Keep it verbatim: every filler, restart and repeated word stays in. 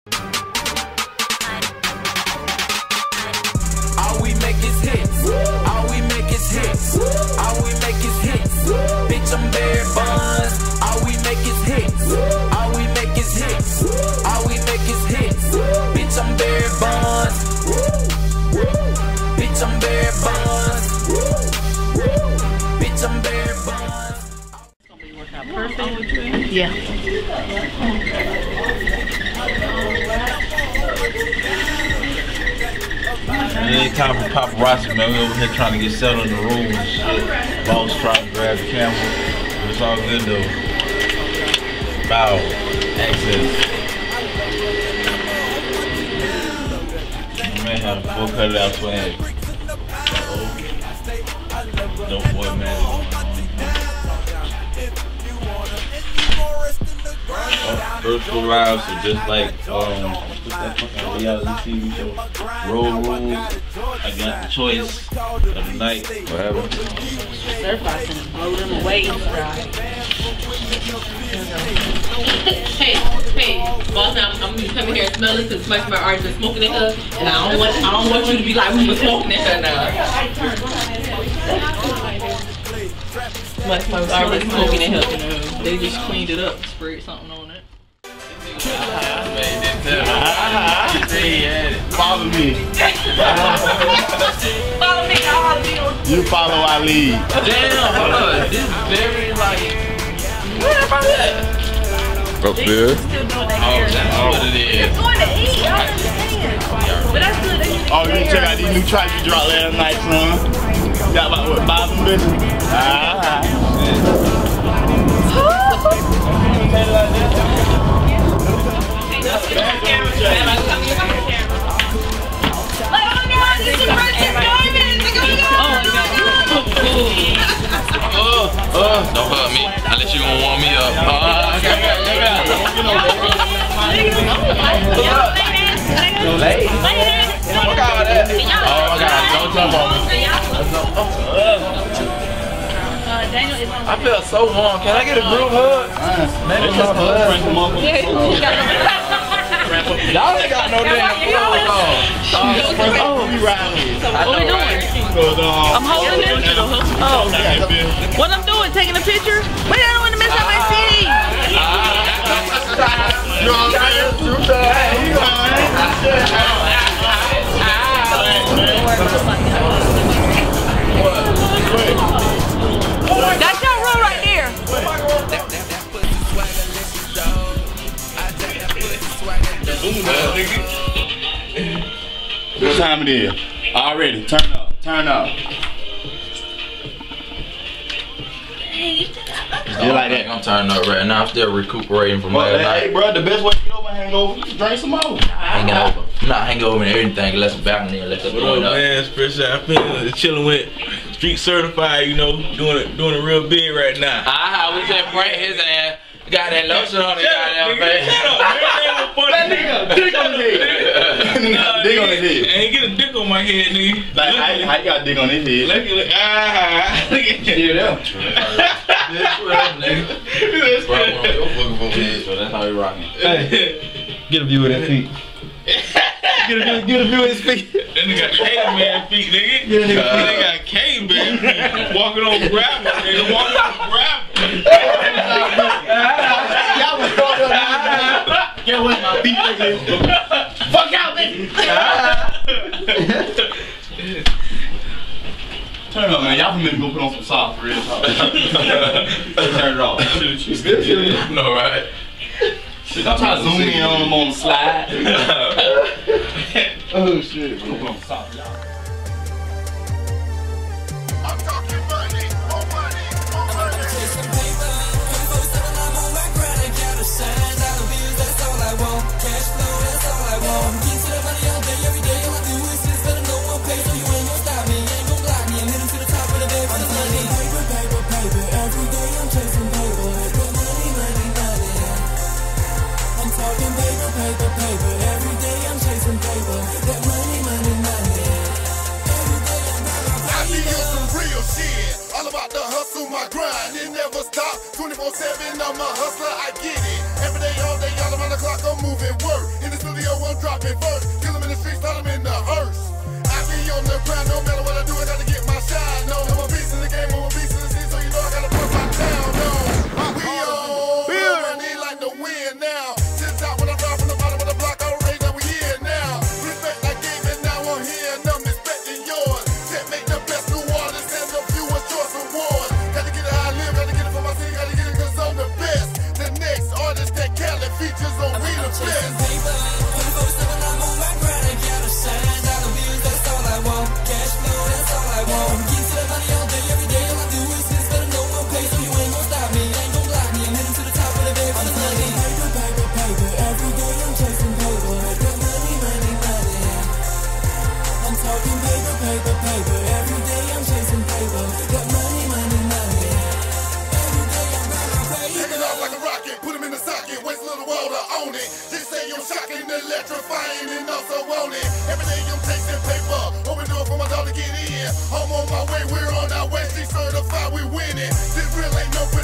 All we make is hits. All we make is hits. All we make is hits. Bitch, I'm bare buns. All we make is hits. All we make is hits. All we make is hits. Bitch, I'm bare buns. Bitch, I'm bare buns. Bitch, I'm bare buns. Perfect. Yeah. It ain't time for paparazzi, man. We over here trying to get settled in the room and shit. Boss trying to grab the camera. But it's all good though. Bow. Access. My man had a full cut it out swag. Uh-oh. Dope boy, man. Uh, virtual lives are just like um what's that fucking reality T V show? Road Rules. I got the choice of the night. What happened? Certified to blow them away. Hey, hey, boss, I'm, I'm gonna come in here and smell it because much of my already been smoking in her, and I don't want I don't want you to be like we were smoking in her now. Much of my already smoking in her, you know. They just cleaned it up, sprayed something on it. Follow me. Follow me, I'll be on. You follow our lead. Damn, hold on. This is very like. Where about that? Up there. Still doing that Oh, hair. that's what it is. It's going to eat, y'all understand. But that's good. They need to Oh, you get check hair. out these new tracks you dropped last night, son. Got about what, five of them bitches? Ah. Oh, oh, don't hurt me unless you gonna warm me up. Uh, okay, okay, okay. Fuck all that. Oh my God, don't jump on me. I feel so warm. Can I get a group hug? Maybe it's just y'all ain't got no damn clothes on. Oh, we riding here. What we doing? I'm holding it. Oh, what I'm doing? Taking a picture? Wait, I don't want to mess up my C D. You know what I'm saying? That's your room right there. What time it is? Already. Turn up. Turn up. You like that? I'm turning up right now. I'm still recuperating from Well, last night. hey, bro, the best way to get over a hangover is to drink some more. Hanging over. I'm not hanging over and everything unless I'm balcony unless I'm What going up, up. man? Special. I feel chilling with Street Certified. You know, doing it, doing it real big right now. Ah, we said prank his ass. Got that lotion on his goddamn face. Shut up, man. That nigga, dick on his head. Nah, Dick on his nigga, head. I ain't get a dick on my head, nigga. Like, I, I got dick on his head. Look at it. Ah, look at Yeah, that. So that's how we rocking. Get a view of that feet. Get a view, get a view of his feet. That nigga got caveman feet, nigga. Yeah, nigga. Uh, nigga got caveman feet. Walking on gravel, nigga. Walking on gravel. Y'all was fucked up. Get away my feet, nigga. Fuck out, nigga. Turn it up, man. Y'all can go put on some socks for real talk. Turn it off. It's good shit. No, right? I'm trying to zoom in on them on the slide. Oh shit. I'm gonna put on some socks, y'all. I'm talking money, more money, more money. twenty-four seven, I'm a hustler, I get it. Every day, all day, all around the clock, I'm moving work. In the studio, winning. This real ain't no